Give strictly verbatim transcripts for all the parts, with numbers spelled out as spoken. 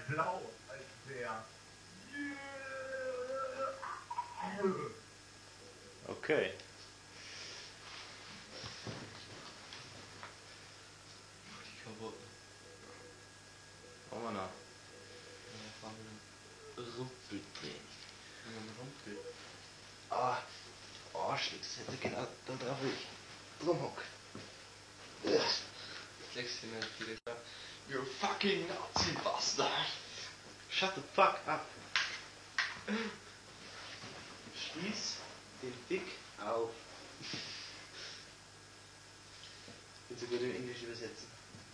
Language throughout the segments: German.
blau als der. Okay. Die kaputt. Wollen wir noch? Rumpeltee. Rumpel. Ah, Arschlix, hätte genau da drauf ich rumhock. Legst du nicht wieder da. You fucking Nazi bastard. Shut the fuck up. Schließ den Dick auf. Bin so gut im Englisch übersetzen.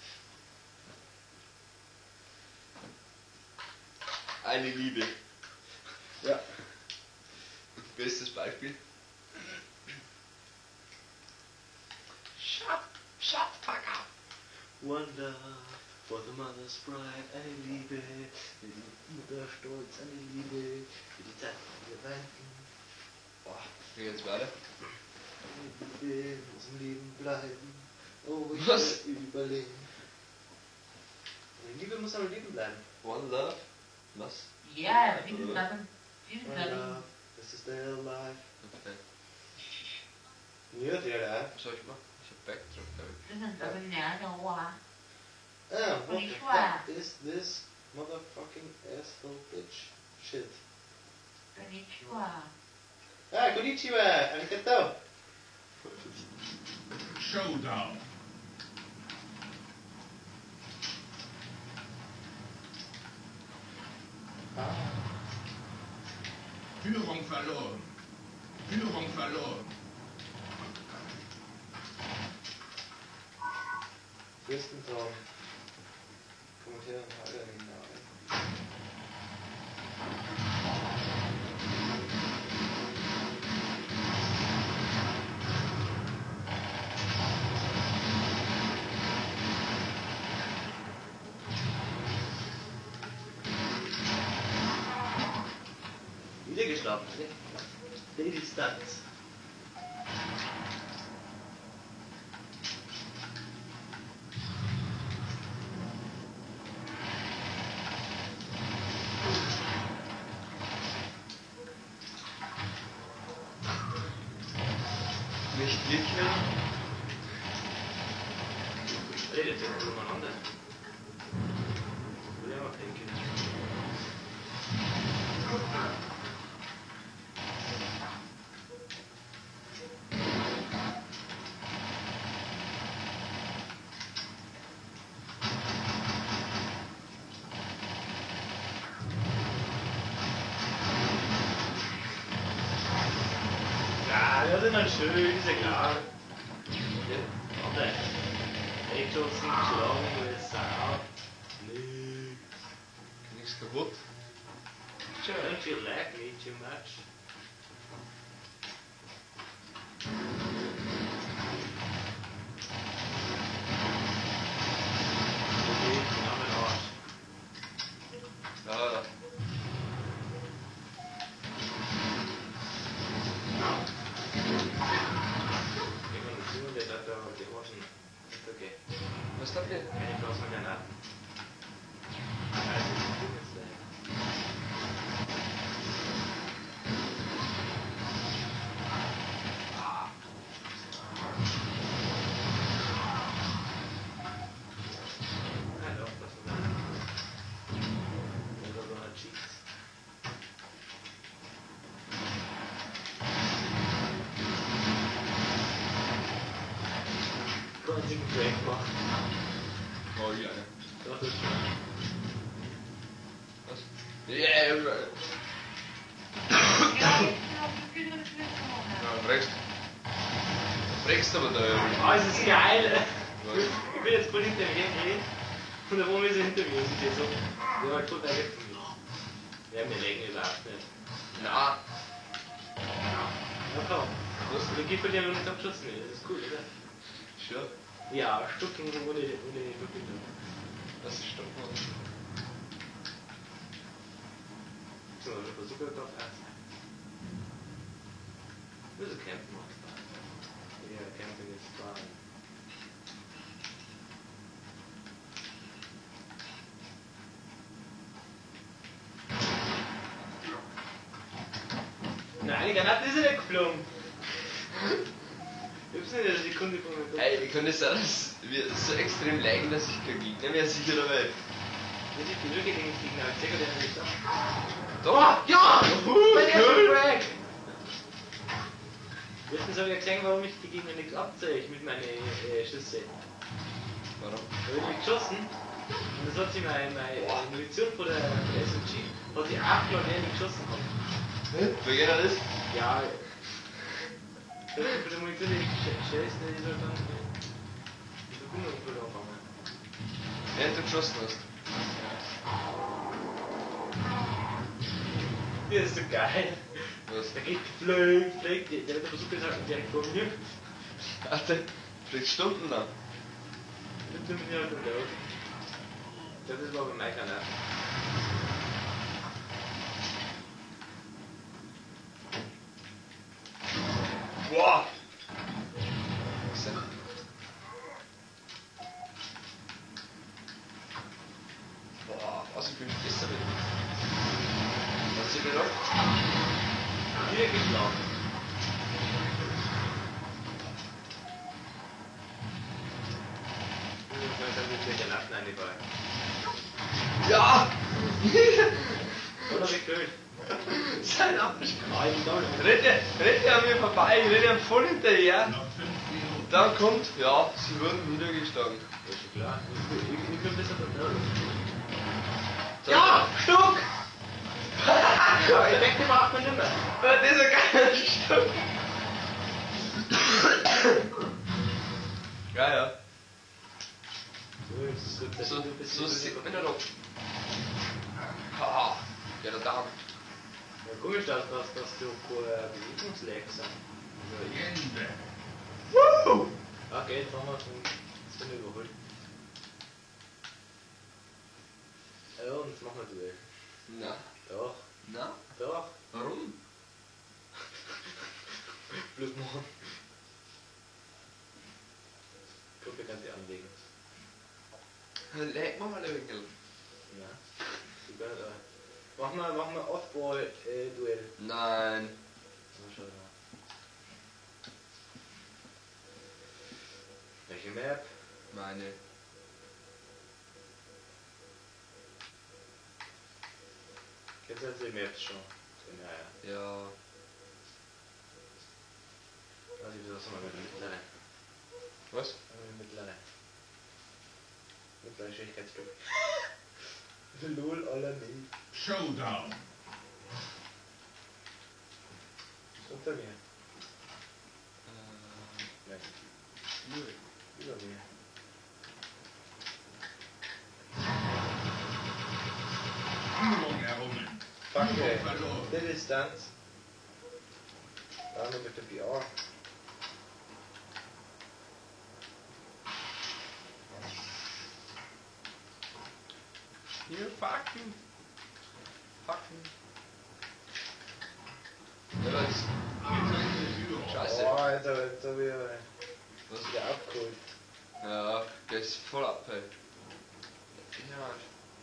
Eine Liebe. Ja. Bestes Beispiel. Shut, shut the fuck up. One love for the mother's pride. Eine Liebe, für die Mutter stolz. Eine Liebe, für die Zeit von wir weinten. Boah, wie geht's weiter? Eine Liebe, in unserem Leben bleiben. Oh, ich Was? will überleben. Eine Liebe muss am Leben bleiben. One love? Was? Ja, die sind dann. Die sind One dann. love, this is their life. Okay. Ja, der da. Was soll ich machen? Ich hab Backdrop, glaube ich. Das sind aber die Nase, oha. Ah, what the Konnichiwa. fuck is this motherfucking asshole bitch shit? Konnichiwa. Ah, konnichiwa, arigato. Showdown. Ah, Führung verloren. Führung verloren. Fürstentraum. Kommentieren alle hinein. Wieder geschlafen, ne? Daily Stunts. Nicht wirklich. Redet ihr miteinander? Will ja mal denken. Ja, das ist dann schön, ist ja klar. Warte. Echt schon sind geschlagen, weil es Sau. Nee. Nichts kaputt. Don't you like me too much? Okay, genau mein Arsch. Ja, ja. Irgendwann ist jemand, der da, der war schon. Ist okay. Was habt ihr? Keine Chance mehr danach. Also, das ist jetzt, äh, ja, doch, das war dann. Oder so eine Cheats. Quantigen Break machen. Oh, ja, ne. Das ist schon. Was? Yeah, right. Ja, ich glaube, wir können das nicht machen. Ja, fragst. Fragst aber da. Oh, es ist geil! Was? Ich bin jetzt voll hinter mir gehen und da wo wir so hinter mir und ich so, der war total weg von mir. Ja, wir legen überhaupt nicht. Na. Ja, komm. Was? Da gibt es ja noch nicht abgeschossen. Das ist cool, oder? Sure. Ja, Stucken ohne, ohne Verbindung. Das ist doch mal. So, ich versuche gerade erst. Das ist Campen macht Spaß. Ja, Camping ist Spaß. die Granate ist ja weggeflogen. Ich hab's nicht in einer Sekunde von mir. Ey, ich könnte sagen, dass wir so extrem leiden, dass ich kein Gegner mehr sicher dabei. Das ist die Lücke, den ich gegen einen Zecker, der nicht da. Da! Ja! Mein erster Frag! Letztens habe ich ja gesehen, warum ich die Gegner nichts abziehe mit meinen äh, Schüsse. Warum? Da habe ich mich geschossen und das hat sich meine, meine äh, Munition von der, von der S M G hat sich achtmal mehr nicht geschossen gehabt. Wer geht das? Ja, das ist von der Munition, die ich schieße, die ist halt dann die Verbindung verloren gegangen. Während du geschossen hast. Das ist so geil. Was? Der geht geflogen, fliegt, der wird versucht, das halt direkt vor mir. Ach, der fliegt stundenlang. Mit dem Jahr schon da. Das war bei meinem Kanal. Boah! Was denn? Boah, was ich bin besser mit. Was ist denn noch? Hier geschlagen. Dann wird der Latten eingefallen. Ja! Oder wie cool. Sein Abstand! Nein, da nicht. Rette, rette an mir vorbei, ich renne ihm voll hinterher. Noch fünf Minuten. Dann kommt, ja, sie wurden niedergeschlagen. Das ist schon klar. Ich, ich, ich bin besser vertraut. So. Ja, Stuck! Effekte macht man nicht mehr. Das ist ein geiler Stück. Ja, ja. So, so sieht man ja doch. Haha, ja, da da. Ja, komisch, dass, dass, dass du äh, Bewegungsleck sind. Also, Legende. Woo! okay, jetzt haben wir es sind wir überholt. Ja, und jetzt machen wir Duell. Na, Doch, na, doch. warum? Bloß machen. Gruppe kann sie anlegen. Leg mal mal ein wenig. Ja, super. Da. Mach mal, mach mal Off-Ball-Duell. Nein. Mal schauen. Welche Map? Meine. Kennst du jetzt die Maps schon? Ja, ja. Ja. Also ich versuch's mal mit der mittleren. Was? Mit mittleren. Mittlere Schwierigkeitsstufe. Lol, aller nie. Showdown. Unter mir. Äh, Nein, null. über mir. Führung errungen. Danke. Führung verloren. Der Distanz. Da nur mit dem B R. Hier, fucken. Fucken. Ja, das ist Geteilte Führung. scheiße. Oh, jetzt habe jetzt hab ich aber Was? wieder abgeholt. Ja, der ist voll ab, ey. Ja,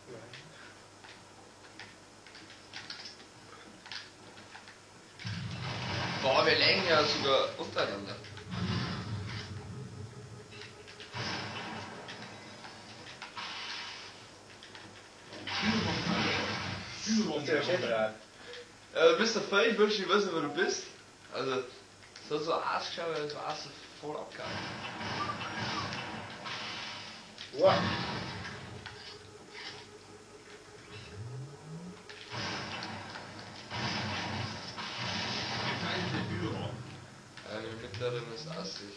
boah, wir legen ja sogar untereinander. Führung verloren. Führung Der errungen. Chefrat. Ja, du bist der Fall, ich wünsche, ich weiß nicht, wer du bist. Also, so so ausgeschaut, als warst du voll abgehauen. Wow. Geteilte Führung. Eine mittleren ist assig.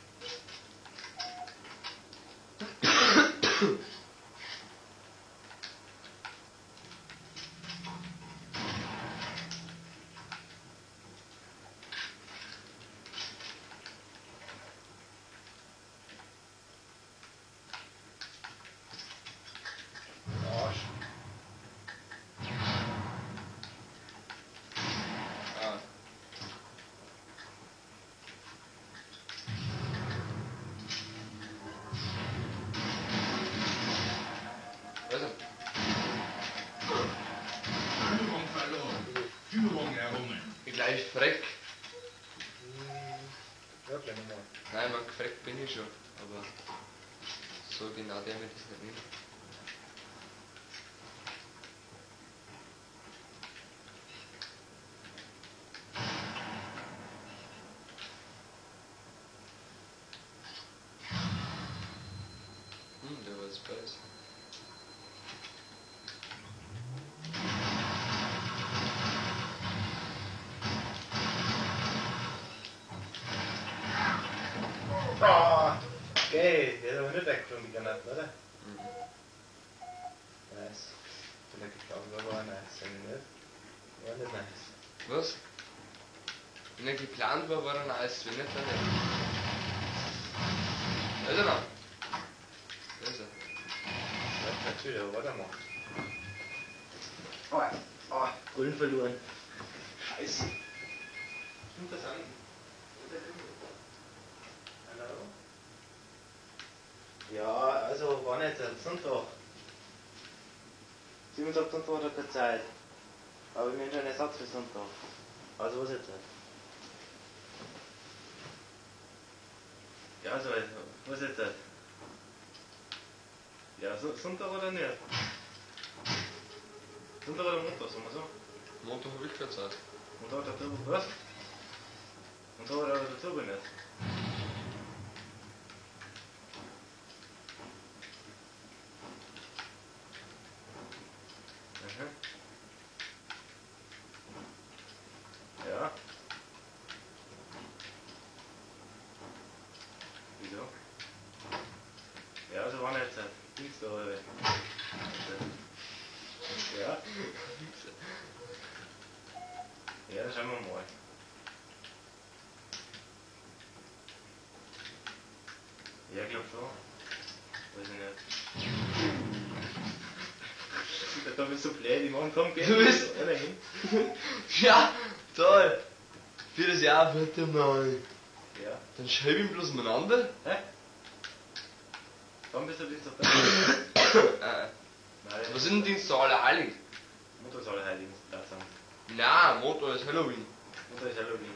Arsch. Ah. Freck. Hm, ja, gleich nochmal. Nein, man, gefreckt bin ich schon. Aber so genau der mir das nicht nehmen. Hm, der war Space. Ah, okay, der ist aber nicht weggeflogen, die Granaten, oder? Mhm. Nice. Vielleicht geklaut war, aber nice, wenn nicht. War nicht nice. Was? Wenn er geplant war, war er nice, wenn nicht, dann nicht. Da ist er noch. Da ist er. Ja, natürlich, aber weitermacht. Oh, oh, Bullen verloren. Scheiße. Stimmt das an? Hallo? Ja, also war nicht am Sonntag. Sonntag, Sonntag hat er keine Zeit. Aber wir haben schon einen Ersatz für Sonntag. Also was jetzt? Ja, also was jetzt? Ja, so, Sonntag oder nicht? Sonntag oder Montag, sagen wir so? Montag habe ich keine Zeit. Montag hat der Turbo, was? Montag hat aber der Turbo nicht. Mhm. Ja. Wieso? Ja, also war nicht Zeit. Dienstag oder wie? Ja? Ja, dann schauen wir mal. Ja, ich glaube schon. Weiß ich nicht. Da bist du so blöd, die machen komm, geh Du bist- einer hin. Ja, toll. Für das Jahr bitte mal. Ja. Dann schreibe ich ihn bloß umeinander. Hä? Wann bist du Dienstag da? äh, Nein, was sind denn Dienstag alle heilig? Mutter soll heiligen da sein. Na, Montag ist Halloween. Mutter ist Halloween.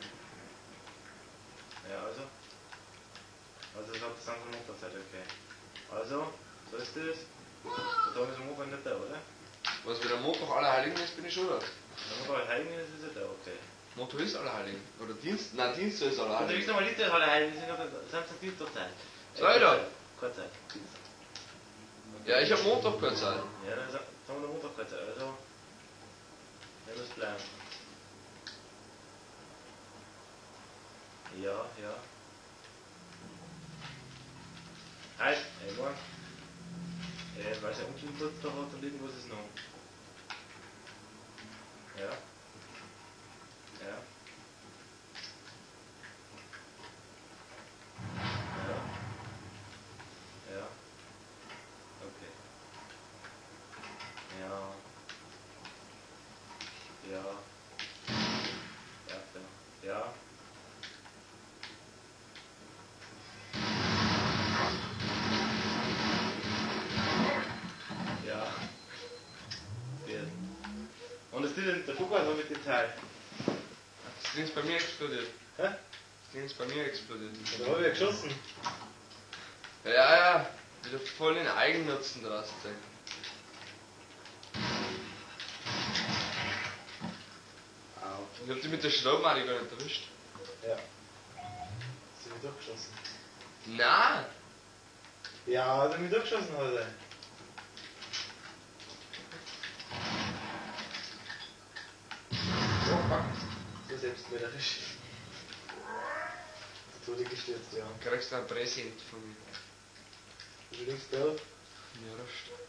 Ja, also. Also ich glaube, das sind schon Mutterzeit, okay. Also, so ist das. Der Tag ist am Montag nicht da, oder? Was, wenn der Montag alle Heiligen ist, bin ich schon da. Der Montag ist Heiligen, ist es nicht da, okay. Montag ist alle Heiligen. Oder Dienst? Nein, Dienstag ist alle Und du Heiligen. kriegst nochmal Liste, alle Heiligen sind noch Samstag, Dienstag Zeit. Sei doch. Keine Zeit. Dienstag. Ja, ich hab Montag keine Zeit. Ja, dann sa- sagen wir der Montag keine Zeit, also. Ja, das bleiben. Ja, ja. Halt, ey, morgen. Äh, weiß ja, Onkel Geburtstag hat und irgendwas ist noch. Ja. Ja. Ja. Ja. Okay. Ja. Ja. Ja, klar. Ja. Ja. Wird. Und das Ding, der Fußball war mit dem Teil. Das Ding ist bei mir explodiert. Hä? Das Ding ist bei mir explodiert. Da habe ich ja geschossen. Ja, ja. Wieder voll den Eigennutzen draus zeigen. Au. Ich hab die mit der Schraubmarie gar nicht erwischt. Ja. Hast du mich durchgeschossen? Na, Ja, hat er mich durchgeschossen heute. Oh fuck. So selbstmörderisch. Der Tode gestürzt, ja. kriegst du ein Präsent von mir. Du liegst da. Ja, das stimmt.